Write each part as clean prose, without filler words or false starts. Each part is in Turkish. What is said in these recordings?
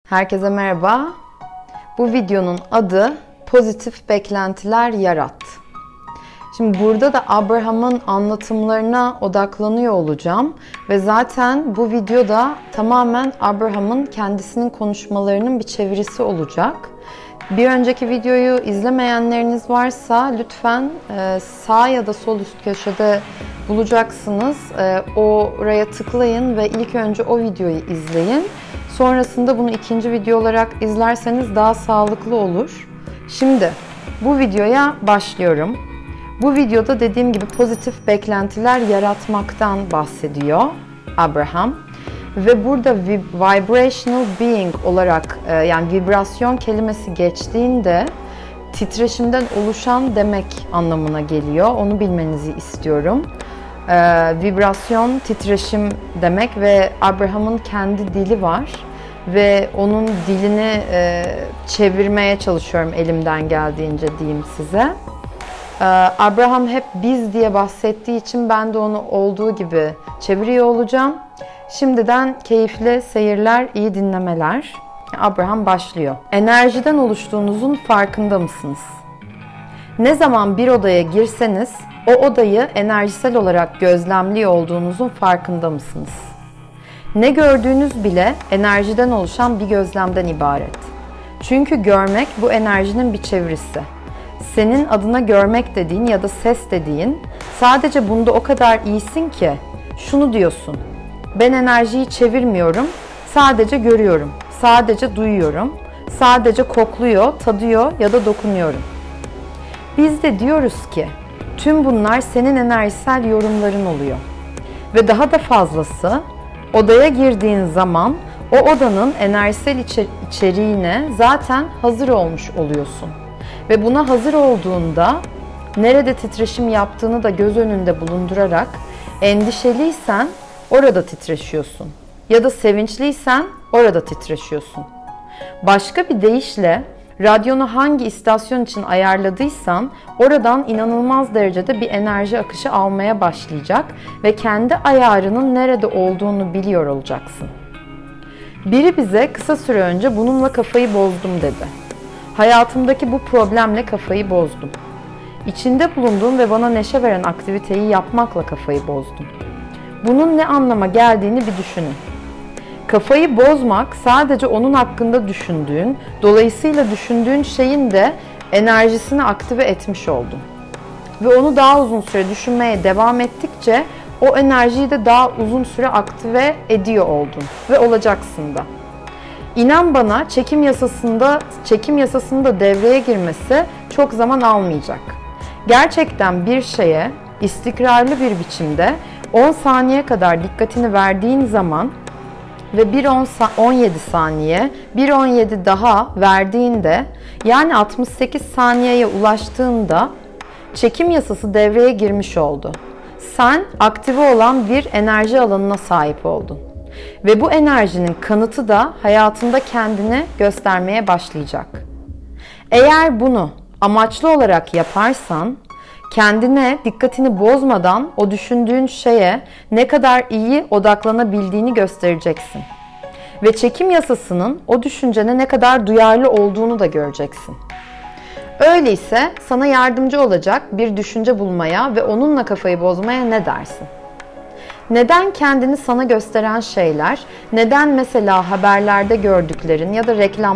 Herkese merhaba. Bu videonun adı Pozitif Beklentiler Yarat. Şimdi burada da Abraham'ın anlatımlarına odaklanıyor olacağım ve zaten bu videoda tamamen Abraham'ın kendisinin konuşmalarının bir çevirisi olacak. Bir önceki videoyu izlemeyenleriniz varsa lütfen sağ ya da sol üst köşede bulacaksınız. Oraya tıklayın ve ilk önce o videoyu izleyin. Sonrasında bunu ikinci video olarak izlerseniz daha sağlıklı olur. Şimdi bu videoya başlıyorum. Bu videoda dediğim gibi pozitif beklentiler yaratmaktan bahsediyor Abraham. Ve burada vibrational being olarak yani vibrasyon kelimesi geçtiğinde titreşimden oluşan demek anlamına geliyor. Onu bilmenizi istiyorum. Vibrasyon, titreşim demek ve Abraham'ın kendi dili var. Ve onun dilini çevirmeye çalışıyorum elimden geldiğince diyeyim size. Abraham hep biz diye bahsettiği için ben de onu olduğu gibi çeviriyor olacağım. Şimdiden keyifli seyirler, iyi dinlemeler. Abraham başlıyor. Enerjiden oluştuğunuzun farkında mısınız? Ne zaman bir odaya girseniz o odayı enerjisel olarak gözlemliyor olduğunuzun farkında mısınız? Ne gördüğünüz bile enerjiden oluşan bir gözlemden ibaret. Çünkü görmek bu enerjinin bir çevirisi. Senin adına görmek dediğin ya da ses dediğin sadece bunda o kadar iyisin ki şunu diyorsun. Ben enerjiyi çevirmiyorum, sadece görüyorum, sadece duyuyorum, sadece kokluyor, tadıyor ya da dokunuyorum. Biz de diyoruz ki tüm bunlar senin enerjisel yorumların oluyor. Ve daha da fazlası, odaya girdiğin zaman o odanın enerjisel içeriğine zaten hazır olmuş oluyorsun. Ve buna hazır olduğunda nerede titreşim yaptığını da göz önünde bulundurarak endişeliysen orada titreşiyorsun. Ya da sevinçliysen orada titreşiyorsun. Başka bir deyişle radyonu hangi istasyon için ayarladıysan oradan inanılmaz derecede bir enerji akışı almaya başlayacak ve kendi ayarının nerede olduğunu biliyor olacaksın. Biri bize kısa süre önce bununla kafayı bozdum dedi. Hayatımdaki bu problemle kafayı bozdum. İçinde bulunduğum ve bana neşe veren aktiviteyi yapmakla kafayı bozdum. Bunun ne anlama geldiğini bir düşünün. Kafayı bozmak sadece onun hakkında düşündüğün, dolayısıyla düşündüğün şeyin de enerjisini aktive etmiş oldun. Ve onu daha uzun süre düşünmeye devam ettikçe o enerjiyi de daha uzun süre aktive ediyor oldun ve olacaksın da. İnan bana çekim yasasının da devreye girmesi çok zaman almayacak. Gerçekten bir şeye istikrarlı bir biçimde 10 saniye kadar dikkatini verdiğin zaman ve 1-17 saniye, 1-17 daha verdiğinde yani 68 saniyeye ulaştığında çekim yasası devreye girmiş oldu. Sen aktive olan bir enerji alanına sahip oldun. Ve bu enerjinin kanıtı da hayatında kendini göstermeye başlayacak. Eğer bunu amaçlı olarak yaparsan, kendine dikkatini bozmadan o düşündüğün şeye ne kadar iyi odaklanabildiğini göstereceksin. Ve çekim yasasının o düşüncene ne kadar duyarlı olduğunu da göreceksin. Öyleyse sana yardımcı olacak bir düşünce bulmaya ve onunla kafayı bozmaya ne dersin? Neden kendini sana gösteren şeyler, neden mesela haberlerde gördüklerin ya da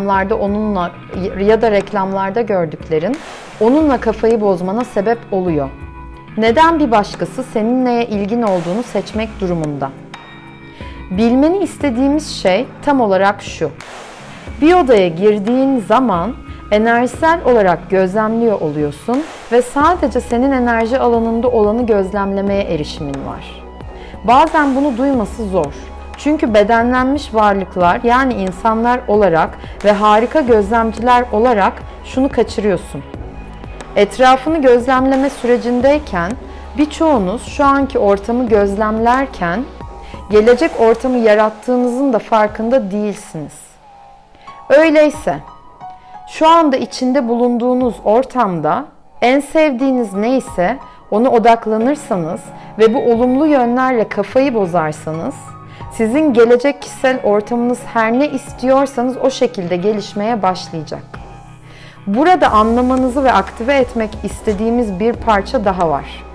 reklamlarda gördüklerin onunla kafayı bozmana sebep oluyor? Neden bir başkası senin neye ilgin olduğunu seçmek durumunda? Bilmeni istediğimiz şey tam olarak şu. Bir odaya girdiğin zaman enerjisel olarak gözlemliyor oluyorsun ve sadece senin enerji alanında olanı gözlemlemeye erişimin var. Bazen bunu duyması zor. Çünkü bedenlenmiş varlıklar yani insanlar olarak ve harika gözlemciler olarak şunu kaçırıyorsun. Etrafını gözlemleme sürecindeyken birçoğunuz şu anki ortamı gözlemlerken gelecek ortamı yarattığınızın da farkında değilsiniz. Öyleyse şu anda içinde bulunduğunuz ortamda en sevdiğiniz neyse ona odaklanırsanız ve bu olumlu yönlerle kafayı bozarsanız Sizin gelecek kişisel ortamınız her ne istiyorsanız o şekilde gelişmeye başlayacak. Burada anlamanızı ve aktive etmek istediğimiz bir parça daha var.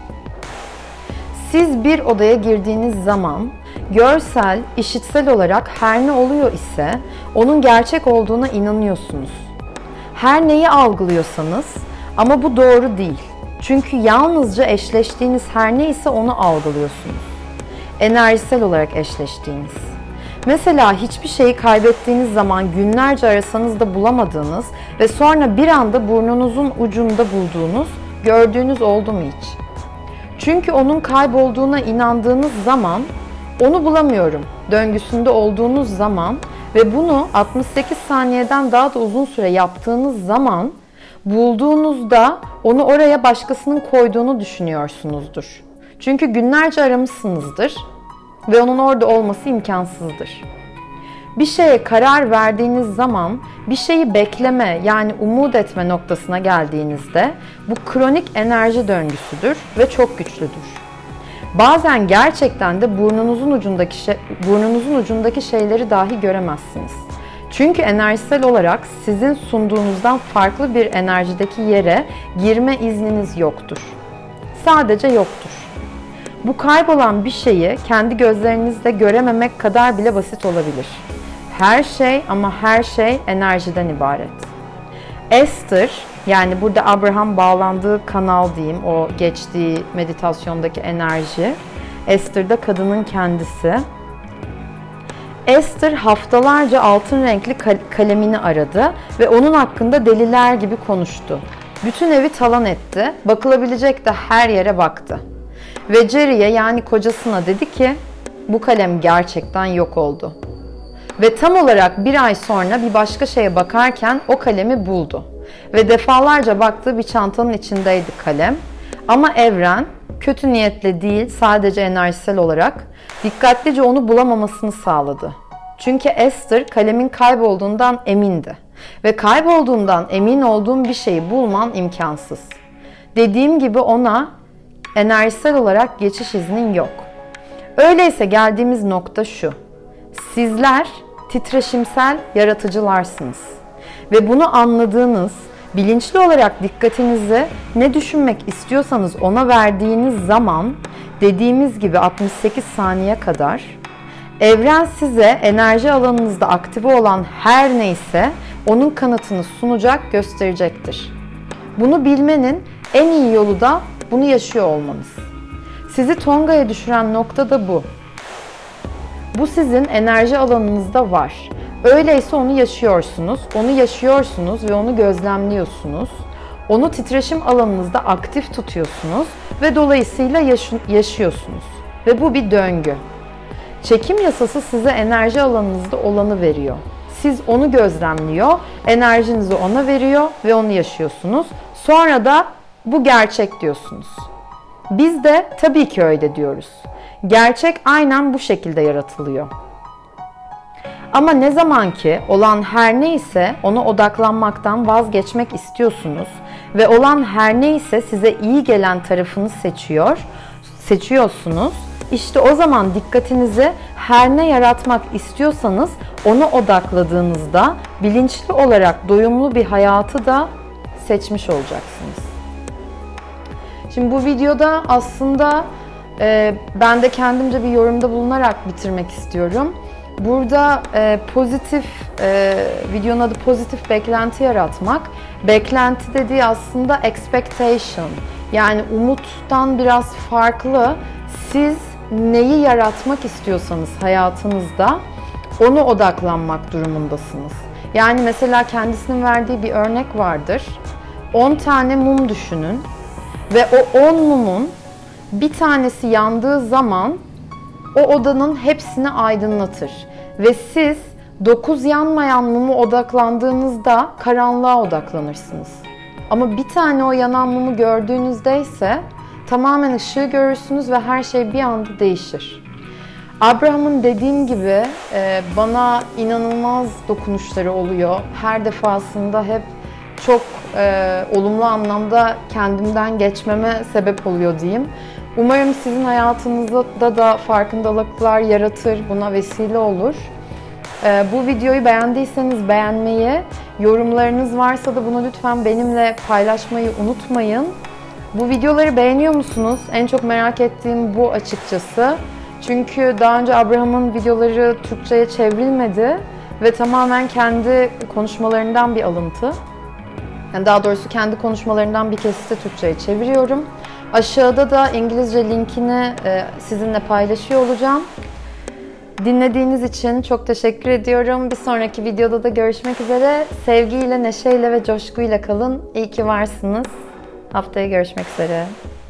Siz bir odaya girdiğiniz zaman görsel, işitsel olarak her ne oluyor ise onun gerçek olduğuna inanıyorsunuz. Her neyi algılıyorsanız ama bu doğru değil. Çünkü yalnızca eşleştiğiniz her neyse onu algılıyorsunuz. Enerjisel olarak eşleştiğiniz. Mesela hiçbir şeyi kaybettiğiniz zaman günlerce arasanız da bulamadığınız ve sonra bir anda burnunuzun ucunda bulduğunuz, gördüğünüz oldu mu hiç? Çünkü onun kaybolduğuna inandığınız zaman, onu bulamıyorum döngüsünde olduğunuz zaman ve bunu 68 saniyeden daha da uzun süre yaptığınız zaman bulduğunuzda onu oraya başkasının koyduğunu düşünüyorsunuzdur. Çünkü günlerce aramışsınızdır ve onun orada olması imkansızdır. Bir şeye karar verdiğiniz zaman bir şeyi bekleme yani umut etme noktasına geldiğinizde bu kronik enerji döngüsüdür ve çok güçlüdür. Bazen gerçekten de burnunuzun ucundaki şeyleri dahi göremezsiniz. Çünkü enerjisel olarak sizin sunduğunuzdan farklı bir enerjideki yere girme izniniz yoktur. Sadece yoktur. Bu kaybolan bir şeyi kendi gözlerinizle görememek kadar bile basit olabilir. Her şey ama her şey enerjiden ibaret. Esther, yani burada Abraham bağlandığı kanal diyeyim, o geçtiği meditasyondaki enerji. Esther'da kadının kendisi. Esther haftalarca altın renkli kalemini aradı ve onun hakkında deliler gibi konuştu. Bütün evi talan etti, bakılabilecek de her yere baktı. Ve Jerry'e yani kocasına dedi ki, bu kalem gerçekten yok oldu. Ve tam olarak bir ay sonra bir başka şeye bakarken o kalemi buldu. Ve defalarca baktığı bir çantanın içindeydi kalem. Ama evren, kötü niyetle değil sadece enerjisel olarak dikkatlice onu bulamamasını sağladı. Çünkü Esther kalemin kaybolduğundan emindi. Ve kaybolduğundan emin olduğum bir şeyi bulman imkansız. Dediğim gibi ona enerjisel olarak geçiş iznin yok. Öyleyse geldiğimiz nokta şu. Sizler titreşimsel yaratıcılarsınız. Ve bunu anladığınız, bilinçli olarak dikkatinizi ne düşünmek istiyorsanız ona verdiğiniz zaman, dediğimiz gibi 68 saniye kadar, evren size enerji alanınızda aktive olan her neyse onun kanıtını sunacak, gösterecektir. Bunu bilmenin en iyi yolu da bunu yaşıyor olmanız. Sizi Tonga'ya düşüren nokta da bu. Bu sizin enerji alanınızda var. Öyleyse onu yaşıyorsunuz ve onu gözlemliyorsunuz. Onu titreşim alanınızda aktif tutuyorsunuz ve dolayısıyla yaşıyorsunuz. Ve bu bir döngü. Çekim yasası size enerji alanınızda olanı veriyor. Siz onu gözlemliyor, enerjinizi ona veriyor ve onu yaşıyorsunuz. Sonra da bu gerçek diyorsunuz. Biz de tabii ki öyle diyoruz. Gerçek aynen bu şekilde yaratılıyor. Ama ne zaman ki olan her neyse ona odaklanmaktan vazgeçmek istiyorsunuz ve olan her neyse size iyi gelen tarafını seçiyorsunuz. İşte o zaman dikkatinizi her ne yaratmak istiyorsanız ona odakladığınızda bilinçli olarak doyumlu bir hayatı da seçmiş olacaksınız. Şimdi bu videoda aslında ben de kendimce bir yorumda bulunarak bitirmek istiyorum. Burada videonun adı pozitif beklenti yaratmak. Beklenti dediği aslında expectation. Yani umuttan biraz farklı. Siz neyi yaratmak istiyorsanız hayatınızda ona odaklanmak durumundasınız. Yani mesela kendisinin verdiği bir örnek vardır. 10 tane mum düşünün ve o 10 mumun bir tanesi yandığı zaman o odanın hepsini aydınlatır. Ve siz 9 yanmayan mumu odaklandığınızda karanlığa odaklanırsınız. Ama bir tane o yanan mumu gördüğünüzde ise tamamen ışığı görürsünüz ve her şey bir anda değişir. Abraham'ın dediğim gibi bana inanılmaz dokunuşları oluyor. Her defasında hep çok olumlu anlamda kendimden geçmeme sebep oluyor diyeyim. Umarım sizin hayatınızda da farkındalıklar yaratır, buna vesile olur. Bu videoyu beğendiyseniz beğenmeyi, yorumlarınız varsa da bunu lütfen benimle paylaşmayı unutmayın. Bu videoları beğeniyor musunuz? En çok merak ettiğim bu açıkçası. Çünkü daha önce Abraham'ın videoları Türkçe'ye çevrilmedi ve tamamen kendi konuşmalarından bir alıntı. Yani daha doğrusu kendi konuşmalarından bir kesiti Türkçe'ye çeviriyorum. Aşağıda da İngilizce linkini sizinle paylaşıyor olacağım. Dinlediğiniz için çok teşekkür ediyorum. Bir sonraki videoda da görüşmek üzere. Sevgiyle, neşeyle ve coşkuyla kalın. İyi ki varsınız. Haftaya görüşmek üzere.